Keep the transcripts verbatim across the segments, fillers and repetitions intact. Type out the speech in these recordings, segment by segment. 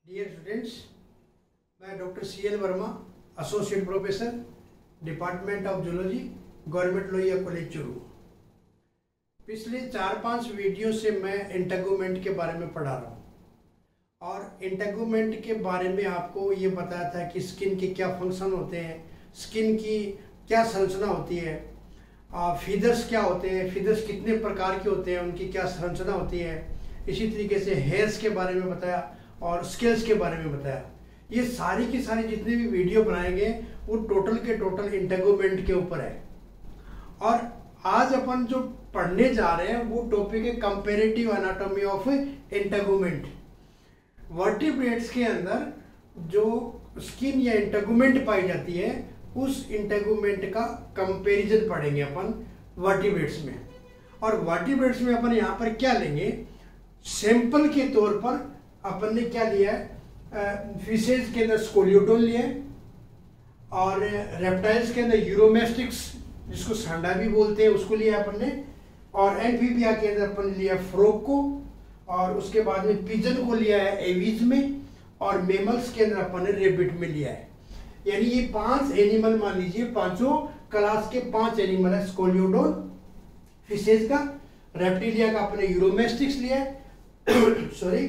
Dear students, मैं doctor C L Verma, associate professor, department of zoology, government Lohia college Churu. पिछले चार पांच वीडियो से मैं इंटेगुमेंट के बारे में पढ़ा रहा हूँ और इंटेगुमेंट के बारे में आपको ये बताया था कि स्किन के क्या फंक्शन होते हैं, स्किन की क्या संरचना होती है, फीदर्स क्या होते हैं, फीदर्स कितने प्रकार के होते हैं, उनकी क्या संरचना होती है। इसी तरीके से हेयर्स के बारे में बताया और स्केल्स के बारे में बताया। ये सारी की सारी जितने भी वीडियो बनाएंगे वो टोटल के टोटल इंटेगुमेंट के ऊपर है। और आज अपन जो पढ़ने जा रहे हैं वो टॉपिक है comparative anatomy of integument. Vertebrates के अंदर जो स्किन या इंटेगुमेंट पाई जाती है उस इंटेगुमेंट का कंपैरिजन पढ़ेंगे अपन वर्टिब्रेट्स में। और वर्टिब्रेट्स में अपन यहाँ पर क्या लेंगे, सैंपल के तौर पर अपन ने क्या लिया है, फिशेज के अंदर स्कोलियोडोन लिया है और रेप्टाइल्स के अंदर यूरोमेस्टिक्स जिसको सांडा भी बोलते हैं उसको लिया अपन ने, और एम्फीबिया के अंदर अपन ने लिया फ्रॉग को, और उसके बाद में पिजन को लिया है एवीज में, और मेमल्स के अंदर अपन ने रेबिट में लिया है। यानी ये पांच एनिमल मान लीजिए, पांचों क्लास के पांच एनिमल है। स्कोलियोडोन फिशेज का, रेप्टिलिया का अपने यूरोमेस्टिक्स लिया है सॉरी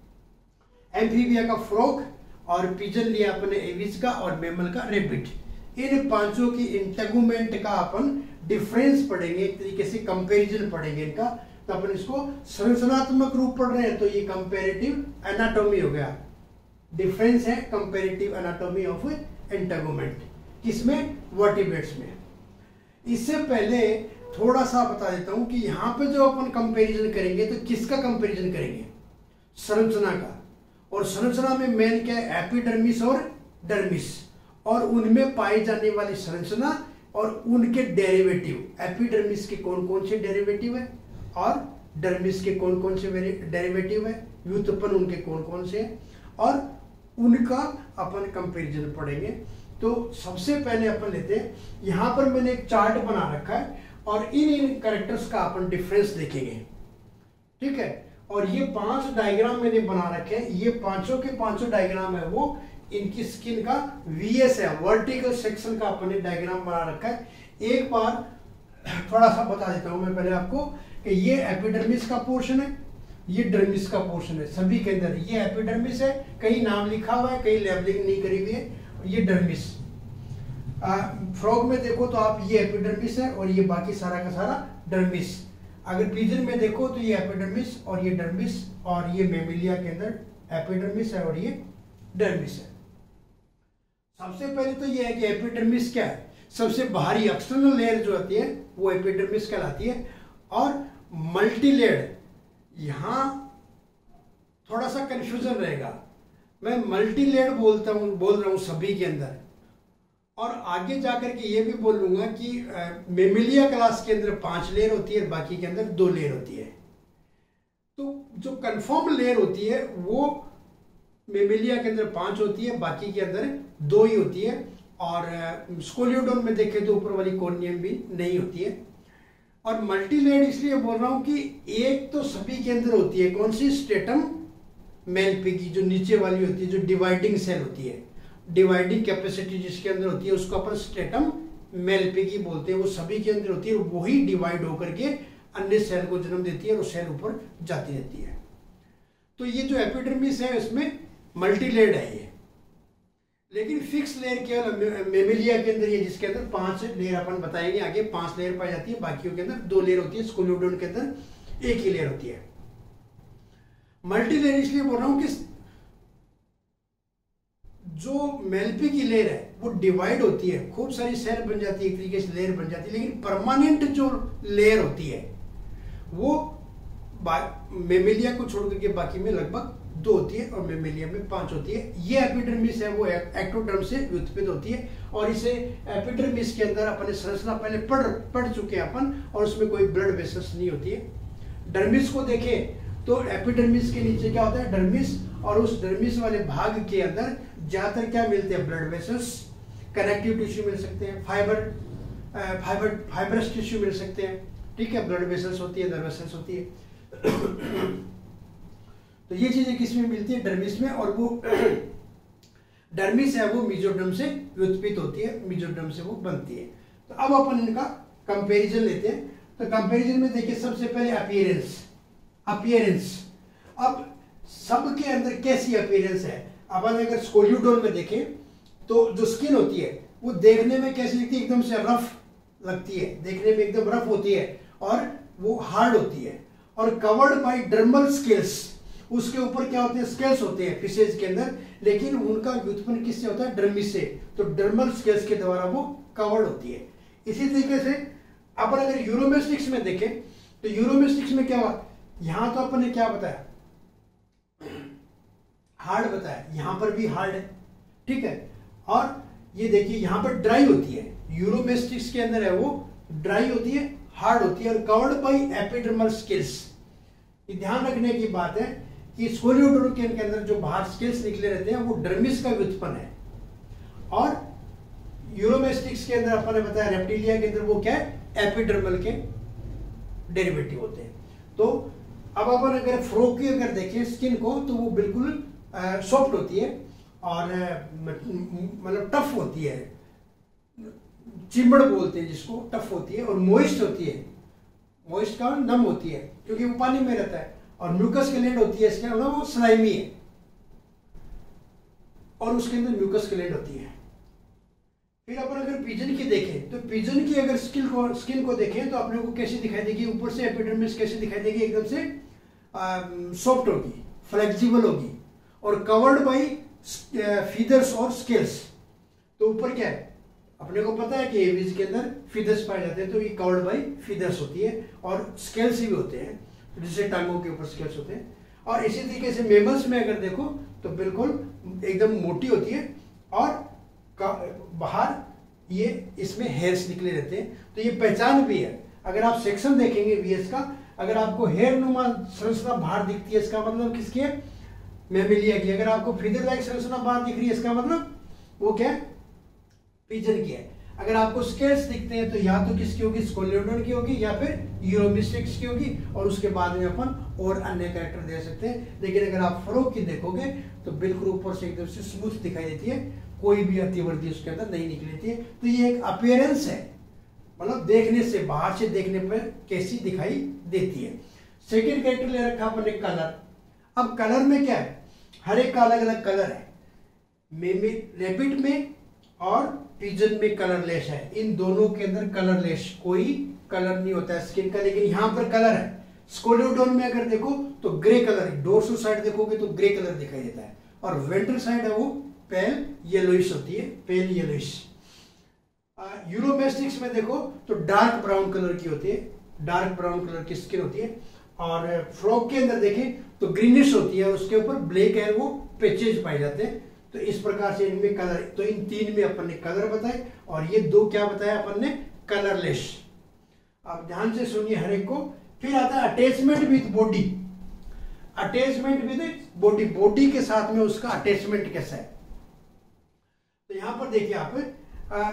एम्फीबिया का फ्रॉग, और पिजन लिया अपने एविस का, और मेमल का रेबिट। इन पांचों की इंटेगुमेंट का अपन डिफरेंस पढ़ेंगे, एक तरीके से कंपैरिजन पढ़ेंगे इनका। तो अपन इसको संरचनात्मक रूप पढ़ रहे हैं तो ये कंपैरेटिव एनाटॉमी हो गया। डिफरेंस है कंपैरेटिव एनाटॉमी ऑफ इंटेगुमेंट, किसमें, वर्टिब्रेट्स में। इससे पहले थोड़ा सा बता देता हूं कि यहाँ पे जो अपन कंपैरिजन करेंगे तो किसका कंपैरिजन करेंगे, संरचना का। और संरचना में मेन क्या है, एपिडर्मिस और डर्मिस, और उनमें पाई जाने वाली संरचना और उनके डेरिवेटिव। एपिडर्मिस के कौन कौन से डेरिवेटिव है और डर्मिस के कौन कौन से डेरिवेटिव है, व्युत्पन्न उनके कौन कौन से है, और उनका अपन कंपैरिजन पढ़ेंगे। तो सबसे पहले अपन लेते हैं, यहाँ पर मैंने एक चार्ट बना रखा है और इन इन कैरेक्टर्स का अपन डिफरेंस देखेंगे, ठीक है। और ये पांच डायग्राम मैंने बना रखे हैं, ये पांचों के पांचों डायग्राम है वो इनकी स्किन का वीएस है, वर्टिकल सेक्शन का अपन ने डायग्राम बना रखा है। एक बार थोड़ा सा बता देता हूं मैं पहले आपको कि ये एपिडर्मिस का पोर्शन है, ये डर्मिस का पोर्शन है। सभी के अंदर ये एपिडर्मिस है, कहीं नाम लिखा हुआ है, कहीं लेबलिंग नहीं करी हुई है। ये डर्मिस, फ्रॉग में देखो तो आप ये एपिडर्मिस है और ये बाकी सारा का सारा डर्मिस। अगर पिजन में देखो तो ये एपिडर्मिस और ये डर्मिस, और ये मेमिलिया के अंदर एपिडर्मिस है और ये डर्मिस है। सबसे पहले तो ये है कि एपिडर्मिस क्या है, सबसे बाहरी एक्सटर्नल लेयर जो होती है वो एपिडर्मिस कहलाती है। और मल्टीलेयर्ड, यहां थोड़ा सा कंफ्यूजन रहेगा, मैं मल्टीलेयर्ड बोलता हूं बोल रहा हूं सभी के अंदर, और आगे जाकर के ये भी बोलूंगा कि मेमिलिया क्लास के अंदर पांच लेयर होती है, बाकी के अंदर दो लेयर होती है। तो जो कंफर्म लेयर होती है वो मेमिलिया के अंदर पांच होती है, बाकी के अंदर दो ही होती है। और स्कोलियोडोन में देखें तो ऊपर वाली कॉर्नियम भी नहीं होती है। और मल्टीलेयर्ड इसलिए बोल रहा हूं कि एक तो सभी के अंदर होती है, कौन सी, स्ट्रेटम मेलपिगी, जो नीचे वाली होती है, जो डिवाइडिंग सेल होती है, डिवाइडिंग कैपेसिटी जिसके अंदर होती है उसको अपन स्ट्रेटम मेलपिगी बोलते हैं। वो सभी के अंदर होती है, वही डिवाइड होकर के अन्य सेल को जन्म देती है और सेल ऊपर जाती रहती है। तो ये जो एपिडर्मिस है इसमें मल्टीलेयर्ड है ये, लेकिन फिक्स लेयर केवल मेमिलिया के अंदर ये, जिसके अंदर पांच लेयर अपन बताएंगे आगे, पांच लेयर पाई जाती है, बाकियों के अंदर दो लेयर होती है। स्कोलियोडोन के अंदर एक ही लेयर होती है। मल्टीलेयर इसलिए बोल रहा हूं कि जो मेलपी की लेयर है वो डिवाइड होती है, खूब सारी सेल बन जाती है, एक तरीके से लेयर बन जाती है, लेकिन परमानेंट जो लेयर होती है वो मेमिलिया को छोड़ करके बाकी में लगभग दो होती है और मेमिलिया में पांच होती है। ये एपिडर्मिस है वो एक्टोडर्म से व्युत्पन्न होती है, और इसे एपिडर्मिस के अंदर अपने संरचना पहले पढ़ पढ़ चुके हैं अपन, और उसमें कोई ब्लड वेसल्स नहीं होती है। डर्मिस को देखें तो एपिडर्मिस के नीचे क्या होता है, डर्मिस, और उस डर्मिस वाले भाग के अंदर ज्यादातर क्या मिलते हैं, ब्लड वेसल्स, कनेक्टिव टिश्यू मिल सकते हैं, फाइबर फाइबर फाइबरस टिश्यू मिल सकते हैं, ठीक है, ब्लड वेसल्स होती है, नर्व वेसल्स होती है। तो ये चीजें किसमें मिलती है? डर्मिस में। और वो डर्मिस है वो मेसोडर्म से व्युत्पत्ति होती है, मेसोडर्म से वो बनती है। तो अब अपन इनका कंपैरिजन लेते हैं। तो कंपैरिजन में देखिए सबसे पहले अपीयरेंस। अपीयरेंस अब सबके अंदर कैसी अपीयरेंस है? अपन अगर स्कोलियोडोन में देखें तो जो स्किन होती है वो देखने में कैसी लगती है? एकदम से रफ लगती है, देखने में एकदम रफ होती है और वो हार्ड होती है। और कवर्ड बाय डर्मल स्केल्स, उसके ऊपर क्या होते हैं? स्केल्स होते हैं फिशेज के अंदर, लेकिन उनका व्युत्पन्न किससे होता है? डर्मिस से। तो डर्मल स्केल्स के द्वारा वो कवर्ड होती है। इसी तरीके से अपन अगर यूरोमेस्टिक्स में देखें तो यूरोमेस्टिक्स में क्या हुआ? यहां तो अपन ने क्या बताया? हार्ड बताया, यहां पर भी हार्ड है, ठीक है। और ये देखिए यहां पर ड्राई होती है, यूरोमेस्टिक्स के अंदर है वो ड्राई होती है, हार्ड होती है और कवर्ड बाय एपिडर्मल स्केल्स। ये ध्यान रखने की बात है कि स्कोलियोडोन के अंदर जो बाहर स्केल्स निकले रहते हैं वो डर्मिस का व्युत्पन्न है। और यूरोमेस्टिक्स के अंदर अपन ने बताया रेप्टिलिया के अंदर वो क्या है? एपिडर्मल के डेरिवेटिव होते हैं। तो अब अपन अगर फ्रो की अगर देखें स्किन को तो वो बिल्कुल सॉफ्ट होती है और मतलब टफ होती है, चिमड़ बोलते हैं जिसको, टफ होती है और मोइस्ट होती है। मोइस्ट का नम होती है क्योंकि वो पानी में रहता है। और म्यूकस ग्लैंड होती है इसके अंदर, वो स्लाइमी है और उसके अंदर म्यूकस ग्लैंड होती है। फिर अपन अगर पिजन की देखें तो पिजन की अगर स्किन को स्किन को देखें तो अपने को कैसी दिखाई देगी? ऊपर से एपिडर्मिस कैसी दिखाई देगी? एकदम से सॉफ्ट होगी, फ्लेक्सिबल होगी और कवर्ड बाय फीदर्स और स्केल्स। तो ऊपर क्या है? अपने को पता है कि एवीज के अंदर फीदर्स पाए जाते हैं, तो ये कवर्ड बाय फीदर्स होती है और स्केल्स भी होते हैं, जिससे टांगों के ऊपर स्केल्स होते हैं। और इसी तरीके से मेमल्स में अगर देखो तो बिल्कुल एकदम मोटी होती है और बाहर ये इसमें हेयर्स निकले रहते हैं। तो ये पहचान भी है। अगर आप सेक्शन देखेंगे वीएस का, अगर आपको हेयर नुमा संरचना बाहर दिखती है इसका मतलब किसकी है? मैमिलिया की। अगर आपको फीदर लाइक संरचना बाहर दिख रही है इसका मतलब वो क्या है? पिजन की है। अगर आपको स्केल्स दिखते हैं तो या तो किसकी होगी? स्कोलियोडोन की होगी या फिर यूरोमेस्टिक्स की होगी। और उसके बाद में अपन और अन्य कैरेक्टर दे सकते हैं। लेकिन अगर आप फ्रो की देखोगे तो बिल्कुल ऊपर से एकदम से स्मूथ दिखाई देती है, कोई भी अतिवर्दी उसके अंदर नहीं निकलती है। तो ये एक अपीयरेंस है, मतलब देखने से, बाहर से देखने पर कैसी दिखाई देती है। सेकेंड कैरेक्टर ले रखा अपन ने कलर। अब कलर में क्या है? हर एक का अलग अलग कलर है। रैबिट में और पिजन में कलरलेस है। इन दोनों के अंदर कलरलेस, कोई कलर नहीं होता है स्किन का, लेकिन यहां पर कलर है। स्कोलियोडोन में अगर देखो तो ग्रे कलर है, डोर्सल साइड देखोगे तो ग्रे कलर दिखाई देता है और वेंट्रल साइड है वो पेल येलोइश होती है, पेल येलोइश। यूरोमेस्टिक्स में देखो तो डार्क ब्राउन कलर की होती है, डार्क ब्राउन कलर की स्किन होती है। और फ्रॉग के अंदर देखें तो ग्रीनिश होती है, उसके ऊपर ब्लैक है वो पेचेज पाए जाते हैं। तो इस प्रकार से इनमें कलर, तो इन तीन में अपन ने कलर बताए और ये दो क्या बताया अपन ने? कलरलेस। अब ध्यान से सुनिए हर एक को। फिर आता है attachment with body. Attachment with body, body के साथ में उसका अटैचमेंट कैसा है? तो यहां पर देखिए आप आ,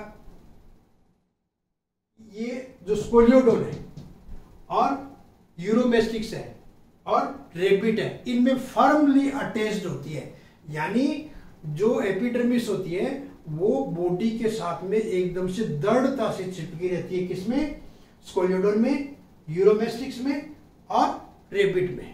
ये जो स्कोलियोडोन है और यूरोमेस्टिक्स है और रेबिट है, इनमें फर्मली अटैच्ड होती है। यानी जो एपिडर्मिस होती है वो बॉडी के साथ में एकदम से दृढ़ता से चिपकी रहती है। किसमें? स्कोलियोडोन में, यूरोमेस्टिक्स में और रेबिट में।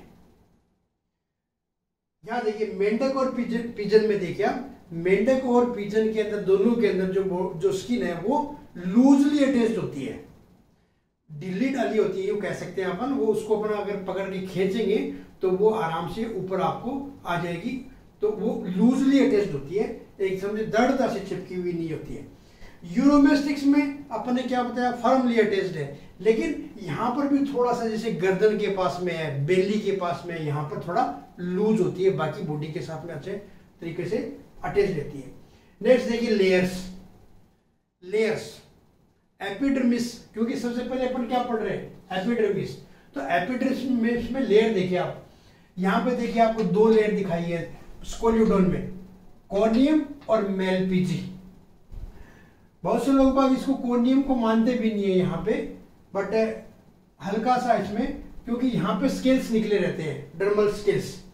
यहां देखिए मेंढक और पिजन, पिजन में देखिए आप, मेंढक और पिजन के अंदर, दोनों के अंदर जो जो स्किन है वो लूजली अटैच्ड होती है, ढीली ढाली होती है, ये कह सकते हैं अपन। वो उसको अपन अगर पकड़ के खींचेंगे तो वो आराम से ऊपर आपको आ जाएगी। तो वो लूजली अटैच्ड होती है, एक समझे दृढ़ता से चिपकी हुई नहीं होती है। यूरोमेस्टिक्स में अपन ने क्या बताया? फर्मली अटैच्ड है। लेकिन यहां पर भी थोड़ा सा, जैसे गर्दन के पास में है, बेली के पास में है, यहां पर थोड़ा लूज होती है, बाकी बॉडी के साथ में अच्छे तरीके से अटैच रहती है। नेक्स्ट देखिए लेयर्स। लेयर्स एपिडर्मिस, क्योंकि सबसे पहले अपन क्या पढ़ रहे हैं? एपिडर्मिस। तो एपिडर्मिस में लेयर देखिए आप, यहां पे देखिए आपको दो लेयर दिखाई है स्कोलियोडोन में, कॉर्नियम और मेलपिजी। बहुत से लोग बाग इसको कॉर्नियम को मानते भी नहीं है यहाँ पे, बट हल्का सा इसमें, क्योंकि यहाँ पे स्केल्स निकले रहते हैं, डर्मल स्केल्स।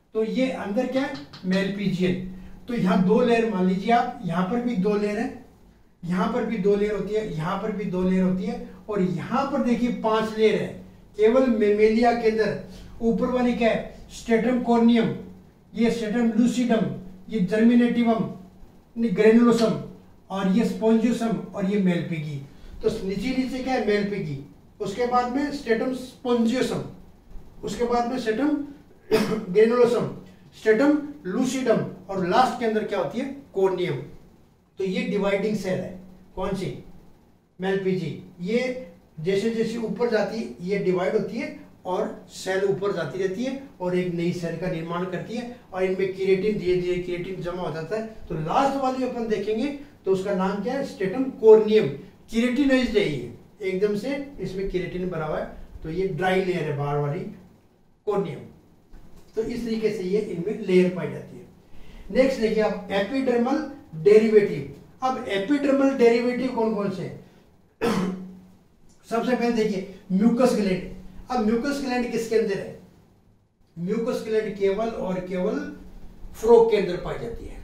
तो ये अंदर क्या है, मेलपीजियन। तो यहाँ दो लेयर मान लीजिए आप, यहाँ पर भी दो लेयर है, यहाँ पर भी दो लेयर होती है, यहाँ पर भी दो लेयर होती है, और यहाँ पर देखिए पांच लेयर है केवल मेमेलिया के अंदर। ऊपर वाली क्या है, स्ट्रेटम कॉर्नियम, ये स्ट्रेटम लूसिडम, ये जर्मिनेटिवम, ग्रेनुलोसम, और ये स्पोंजियोसम, और ये मेलपिगी। तो नीचे नीचे क्या है, मेलपिगी, उसके बाद में स्ट्रेटम स्पोंजियोसम, उसके बाद में स्ट्रेटम ग्रेनुलोसम, स्ट्रेटम लूसिडम, और लास्ट के अंदर क्या होती है, कॉर्नियम। तो ये डिवाइडिंग सेल है, कौन सी, मेलपिजी। ये जैसे जैसे ऊपर जाती है ये डिवाइड होती है और सेल ऊपर जाती रहती है और एक नई सेल का निर्माण करती है, और इनमें केराटिन धीरे धीरे केराटिन जमा हो जाता है। तो लास्ट वाली अपन देखेंगे तो उसका नाम क्या है, स्ट्रेटम कॉर्नियम। केराटिनाइज्ड है ये, एकदम से इसमें केराटिन भरा हुआ है, तो ये ड्राई लेयर है बाहर वाली, कॉर्नियम। तो इस तरीके से ये इनमें लेयर पाई जाती है। नेक्स्ट देखिए आप, एपिडर्मल डेरिवेटिव। अब एपिडर्मल डेरिवेटिव कौन कौन से हैं? सबसे पहले देखिए म्यूकस ग्लैंड। अब म्यूकस ग्लैंड किसके अंदर है, म्यूकस ग्लैंड केवल और केवल फ्रोग के अंदर पाई जाती है,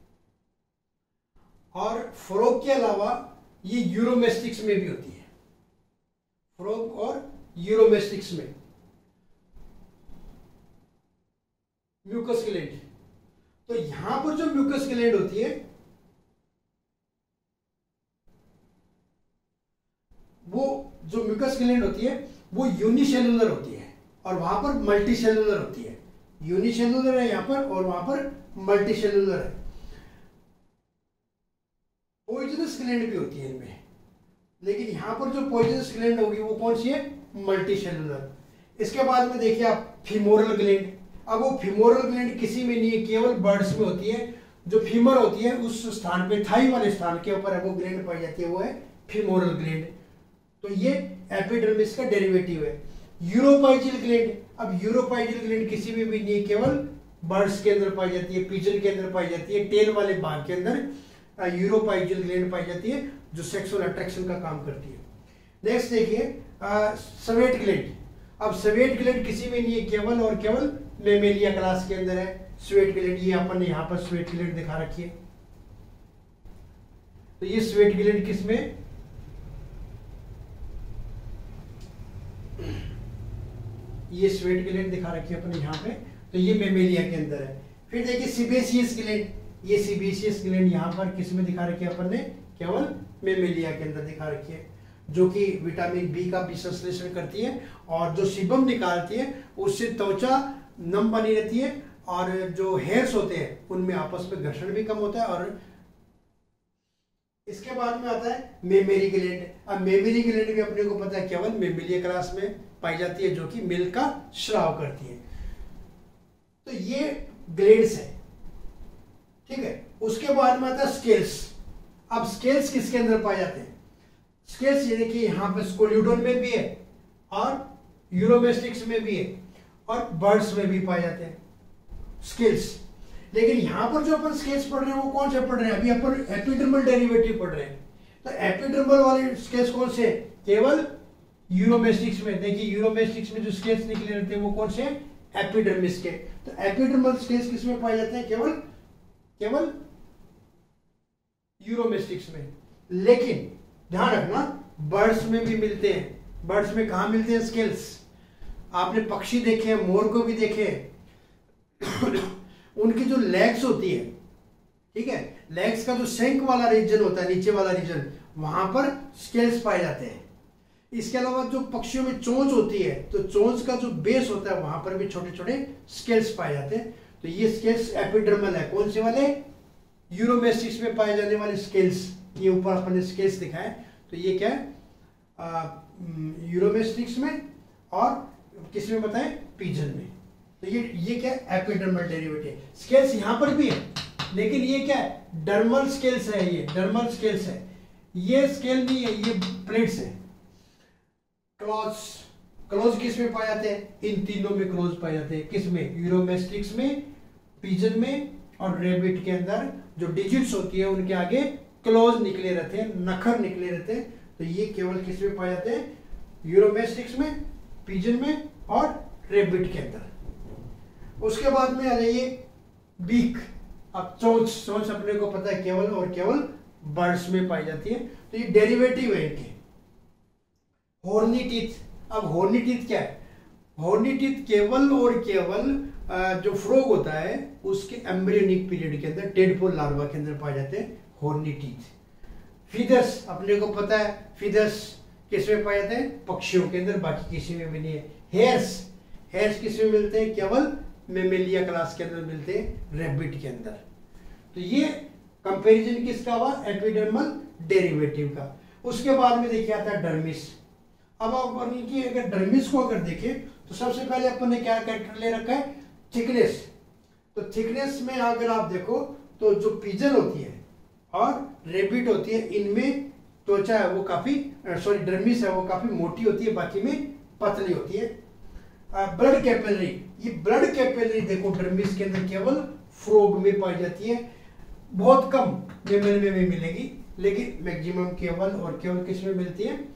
और फ्रोग के अलावा ये यूरोमेस्टिक्स में भी होती है, फ्रोग और यूरोमेस्टिक्स में म्यूकस ग्लैंड। तो यहां पर जो म्यूकस ग्लैंड होती है वो जो म्यूकस ग्लैंड होती है वो यूनिसेलुलर होती है, और वहां पर मल्टीसेलुलर होती है। यूनिसेलुलर है यहां पर, और वहां पर मल्टीसेलुलर है। पॉइजनस ग्लैंड भी होती है इनमें, लेकिन यहां पर जो पॉइजनस ग्लैंड होगी वो कौन सी है, मल्टीसेलुलर। इसके बाद में देखिए आप फीमोरल ग्लैंड। अब वो फीमोरल ग्लैंड किसी में नहीं है, केवल बर्ड्स में होती है। जो फीमर होती है उस स्थान पे, थाई वाले स्थान के ऊपर वो ग्लैंड पाई जाती है, वो है फीमोरल ग्लैंड। तो ये एपिडर्मिस का डेरिवेटिव है। यूरोपाइजिल ग्लैंड, अब यूरोपाइजिल ग्लैंड किसी में भी नहीं, केवल बर्ड्स के अंदर पाई जाती है, पिजन के अंदर पाई जाती है, टेल वाले भाग के अंदर यूरोपाइजिल ग्लैंड पाई जाती है, जो सेक्सुअल अट्रैक्शन का काम करती है। नेक्स्ट देखिए स्वेट ग्लैंड। अब स्वेट ग्लैंड किसी में नहीं है, केवल और केवल मेमेलिया क्लास के अंदर है स्वेट ग्लैंड। ये अपन ने यहाँ पर स्वेट ग्लैंड दिखा रखी है। तो ये स्वेट ग्लैंड किसमें, ये स्वेट ग्लैंड दिखा रखी है अपने यहाँ पे, तो ये मेमेलिया के अंदर है। फिर देखिए सीबेसियस ग्लैंड। ये सीबेसियस ग्लैंड यहाँ पर किस में दिखा रखी है अपन ने, केवल मेमेलिया के अंदर दिखा रखी है, जो कि विटामिन बी का भी संश्लेषण करती है, और जो सीबम निकालती है उससे त्वचा नम बनी रहती है, और जो हेयर्स होते हैं उनमें आपस में घर्षण भी कम होता है। और इसके बाद में आता है मेमेरी ग्लैंड। अब मेमेरी ग्लैंड भी अपने को पता है केवल मेमेलिया क्लास में पाई जाती है, जो कि मिल्क का स्राव करती है। तो ये ग्लैंड्स है, ठीक है। उसके बाद में आता है स्केल्स। अब स्केल्स किसके अंदर पाए जाते हैं, स्केल्स ये देखिए यहाँ पे स्कोल्यूडोन में भी है, और यूरोमेस्टिक्स में भी है, और बर्ड्स में भी पाए जाते हैं स्केल्स। लेकिन यहां पर जो अपन स्केल्स पढ़ रहे हैं वो कौन से पढ़ रहे हैं, अभी अपन एपिडर्मल डेरिवेटिव पढ़ रहे हैं। तो एपिडर्मल वाले स्केल्स कौन से, केवल यूरोमेस्टिक्स में। देखिए यूरोमेस्टिक्स में जो स्केल्स निकले रहते हैं वो कौन से, एपिडर्मिस के। तो एपिडर्मल स्केल्स किस में पाए जाते हैं, केवल केवल यूरोमेस्टिक्स में। लेकिन ध्यान रखना बर्ड्स में भी मिलते हैं। बर्ड्स में कहां मिलते हैं स्केल्स, आपने पक्षी देखे हैं, मोर को भी देखे उनकी जो लेग्स होती है, ठीक है, लेग्स का जो शंख वाला रीजन होता है, नीचे वाला रीजन, वहां पर स्केल्स पाए जाते हैं। इसके अलावा जो पक्षियों में चोंच होती है, तो चोंच का जो बेस होता है वहां पर भी छोटे छोटे स्केल्स पाए जाते हैं। तो ये स्केल्स एपिडर्मल है। कौन से वाले, यूरोमेस्टिक्स में पाए जाने वाले स्केल्स। ये ऊपर अपन ने स्केल्स दिखाए, तो ये क्या है, यूरोमेस्टिक्स में, और किस में बताएं, पिजन में। तो ये ये क्या है, एपिडर्मल डेरिवेटिव। स्केल्स यहां पर भी है, लेकिन ये क्या है, डर्मल स्केल्स है। ये डर्मल स्केल्स है, ये स्केल नहीं है, ये प्लेट्स है। क्लॉज, क्लॉज किस में पाए जाते हैं, इन तीनों में क्लॉज पाए जाते हैं। किस में, यूरोमेस्टिक्स में, पिजन में, और रेबिट के अंदर जो डिजिट्स होती है उनके आगे क्लॉज निकले रहते हैं, नखर निकले रहते हैं। तो ये केवल किस में पाए जाते हैं, यूरोमेस्टिक्स में, पिजन में, और रेबिट के अंदर। उसके बाद में आ जाइए बीक। अब चोंच, चोंच अपने को पता है केवल और केवल बर्ड्स में पाई जाती है, तो ये डेरिवेटिव है इनके। हॉर्नी टीथ, अब हॉर्नी टीथ क्या है? हॉर्नी टीथ केवल और केवल जो फ्रॉग होता है उसके एम्ब्रियोनिक पीरियड के अंदर, टेडपोल लार्वा के अंदर पाए जाते हैं हॉर्नी टीथ। फीदर्स अपने को पता है, फीदर्स किसमें पाए जाते हैं? पक्षियों के अंदर, बाकी किसी में भी नहीं है। हेयर्स, हेयर्स किसमें मिलते हैं? केवल मेमेलिया क्लास के अंदर मिलते हैं, रैबिट के अंदर। तो ये कंपैरिजन किसका हुआ? एपिडर्मल डेरिवेटिव का। उसके बाद में देखिए आता है डर्मिस। अब आप इनकी अगर डर्मिस को अगर देखें तो सबसे पहले अपन ने क्या कैरेक्टर ले रखा है? थिकनेस। तो थिकनेस में अगर आप देखो तो जो पिजन होती है और रेबिट होती है, इनमें त्वचा है वो काफी, सॉरी डर्मिस है वो काफी मोटी होती है, बाकी में पतली होती है। ब्लड कैपिलरी, ये ब्लड कैपिलरी देखो डर्मिस के अंदर केवल फ्रॉग में पाई जाती है, बहुत कम मेमल में भी मिलेगी, लेकिन मैक्सिमम केवल और केवल किस में मिलती है?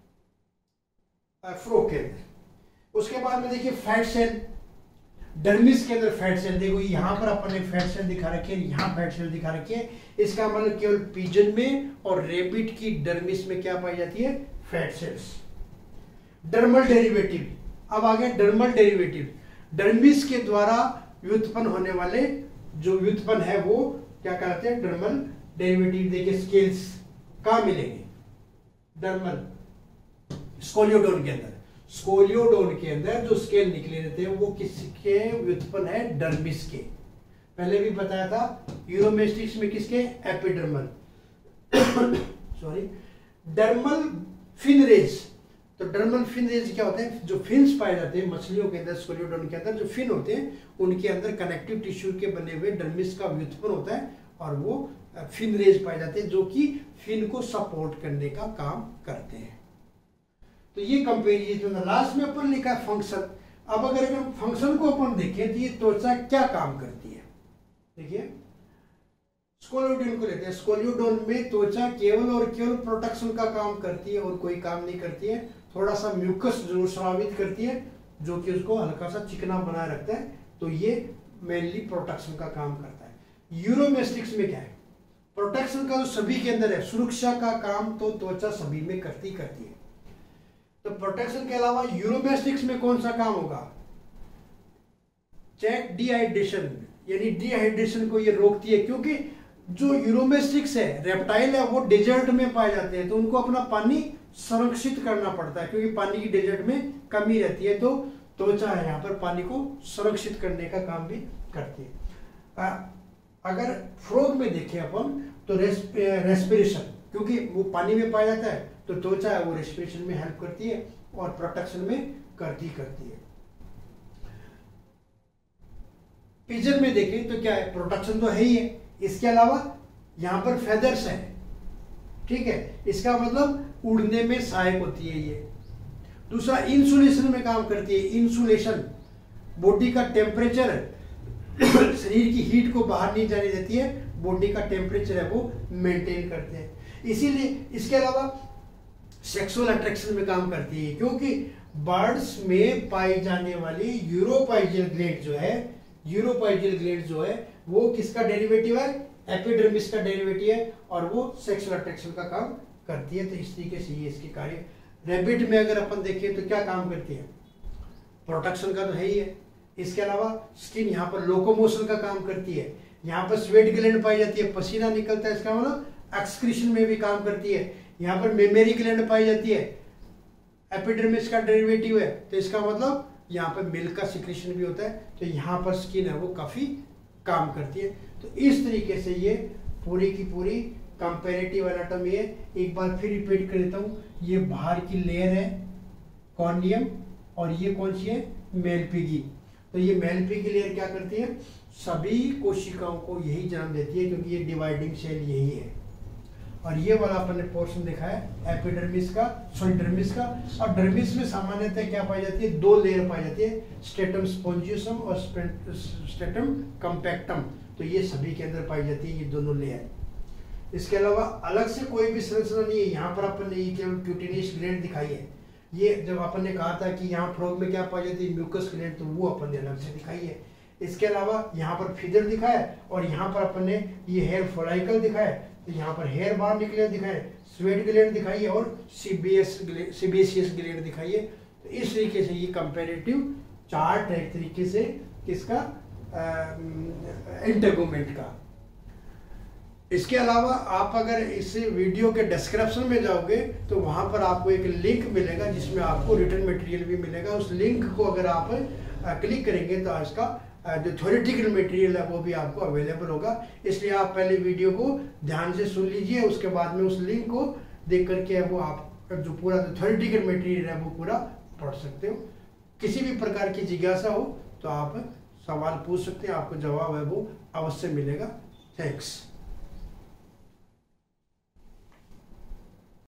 फ्रॉग के अंदर। उसके बाद में देखिए फैट सेल, डर्मिस के अंदर फैट सेल, देखो यहाँ पर अपन ने फैट सेल दिखा रखी है, यहाँ फैट सेल दिखा रखी है, इसका मतलब केवल पिजन में और रेबिट की डर्मिस में क्या पाई जाती है? Fat cells. डर्मल डेरिवेटिव, अब आ गया डर्मल डेरिवेटिव। डर्मिस के द्वारा व्युत्पन्न होने वाले जो व्युत्पन्न है वो क्या कहते हैं? Dermal derivative. देखिए स्केल्स कहाँ मिलेंगे? डर्मल स्कोलियोडोन के अंदर, स्कोलियोडोन के अंदर जो स्केल निकले रहते हैं वो किसके व्युत्पन्न है? डर्मिस के। पहले भी बताया था यूरोमेस्टिक्स में किसके? Epidermal sorry dermal fin rays. तो डर्मल फिन रेज क्या होते हैं? जो फिन्स पाए जाते हैं मछलियों के अंदर, स्कोलियोडोन के अंदर जो फिन होते हैं उनके अंदर कनेक्टिव टिश्यू के बने हुए डर्मिस का व्युत्पन्न होता है और वो फिन रेज पाए जाते हैं जो कि फिन को सपोर्ट करने का काम करते हैं। तो ये कंपेरिजन। लास्ट में अपन लिखा है फंक्शन। अब अगर हम फंक्शन को अपन देखें तो ये त्वचा क्या काम करती है? देखिए स्कोलियोडोन को लेते हैं। स्कोलियोडोन में त्वचा केवल और केवल प्रोटेक्शन का काम करती है और कोई काम नहीं करती है। थोड़ा सा म्यूकस जरूर स्रावित करती है जो कि उसको हल्का सा चिकना बनाए रखता है, तो ये मेनली प्रोटेक्शन का काम करता है। यूरोमेस्टिक्स में क्या है? प्रोटेक्शन का जो सभी के अंदर है, सुरक्षा का काम तो त्वचा सभी में करती करती है। तो प्रोटेक्शन के अलावा यूरोमेस्टिक्स में कौन सा काम होगा? चेक डिहाइड्रेशन, यानी डिहाइड्रेशन को ये रोकती है, क्योंकि जो यूरोमेस्टिक्स है, रेप्टाइल है, वो डेजर्ट में पाए जाते हैं, तो उनको अपना पानी संरक्षित करना पड़ता है, क्योंकि पानी की डेजर्ट में कमी रहती है। तो त्वचा है यहाँ पर पानी को संरक्षित करने का काम भी करती है। आ, अगर फ्रॉग में देखें अपन तो रेस्पिरेशन, क्योंकि वो पानी में पाया जाता है, तो त्वचा है वो रेस्पिरेशन में हेल्प करती है और प्रोटेक्शन में करती करती है। पिजन में देखें तो क्या है? प्रोटेक्शन तो है ही है, इसके अलावा यहाँ पर फेदर्स है, ठीक है, इसका मतलब उड़ने में सहायक होती है ये। दूसरा इंसुलेशन में काम करती है। इंसुलेशन बॉडी का टेम्परेचर, शरीर की हीट को बाहर नहीं जाने देती है, बॉडी का टेम्परेचर है वो मेंटेन करते हैं। इसीलिए इसके अलावा सेक्सुअल अट्रैक्शन में काम करती है, क्योंकि बर्ड्स में पाई जाने वाली यूरोपाइजियल ग्लैंड जो है, यूरोपाइजियल ग्लैंड जो है वो किसका डेरिवेटिव है? एपिडर्मिस का डेरिवेटिव है और वो सेक्सुअल अट्रैक्शन का काम करती है। तो इस तरीके से ये इसके कार्य। रैबिट में अगर अपन देखें तो क्या काम करती है? प्रोटेक्शन का तो है ही है, इसके अलावा स्किन यहाँ पर लोकोमोशन का काम करती है। यहाँ पर स्वेट ग्लैंड पाई जाती है, पसीना निकलता है, इसका मतलब एक्सक्रीशन में भी काम करती है। यहाँ पर मेमरी ग्लैंड पाई जाती है, एपिडर्मिस का डेरिवेटिव है, तो इसका मतलब यहाँ पर मिल्क का सिक्रेशन भी होता है। तो यहाँ पर स्किन है वो काफी काम करती है। तो इस तरीके से ये पूरी की पूरी कंपैरेटिव एनाटॉमी है। एक बार फिर रिपीट कर देता हूँ, ये बाहर की लेयर है कॉर्नियम और ये कौन सी है? मेलपिगी। तो ये मेलपिगी लेयर क्या करती है? सभी कोशिकाओं को यही जन्म देती है, क्योंकि ये डिवाइडिंग सेल यही है। और ये वाला अपन ने पोर्शन देखा है एपिडर्मिस का, सॉरी डर्मिस का। और डर्मिस में सामान्यतः क्या पाई जाती है? दो लेयर पाई जाती है, स्ट्रेटम स्पोंजियोसम और स्ट्रेटम कम्पैक्टम। तो ये सभी के अंदर पाई जाती है ये दोनों लेयर। इसके अलावा अलग से कोई भी संरचना नहीं है। यहाँ पर अपन ने ये केवल क्यूटिनियस ग्लैंड दिखाई है। ये जब अपन ने कहा था कि यहाँ फ्रॉग में क्या पाई जाती है? म्यूकस ग्लैंड, तो वो अपन ने अलग से दिखाई है। इसके अलावा यहाँ पर फीदर दिखा है और यहाँ पर अपन ने ये हेयर फॉलिकल दिखा है, तो यहाँ पर हेयर बार निकले दिखाए, स्वेट ग्लैंड दिखाई है और सीबीएस सीबीएसईएस ग्लैंड दिखाई है। तो इस तरीके से ये कंपैरेटिव चार्ट है एक तरीके से किसका, इंटेगुमेंट का। इसके अलावा आप अगर इस वीडियो के डिस्क्रिप्शन में जाओगे तो वहाँ पर आपको एक लिंक मिलेगा जिसमें आपको रिटन मटेरियल भी मिलेगा। उस लिंक को अगर आप क्लिक करेंगे तो इसका जो थ्योरेटिकल मटेरियल है वो भी आपको अवेलेबल होगा। इसलिए आप पहले वीडियो को ध्यान से सुन लीजिए, उसके बाद में उस लिंक को देख करके वो आप जो पूरा थ्योरेटिकल मटेरियल है वो पूरा पढ़ सकते हो। किसी भी प्रकार की जिज्ञासा हो तो आप सवाल पूछ सकते हैं, आपको जवाब है वो अवश्य मिलेगा। थैंक्स।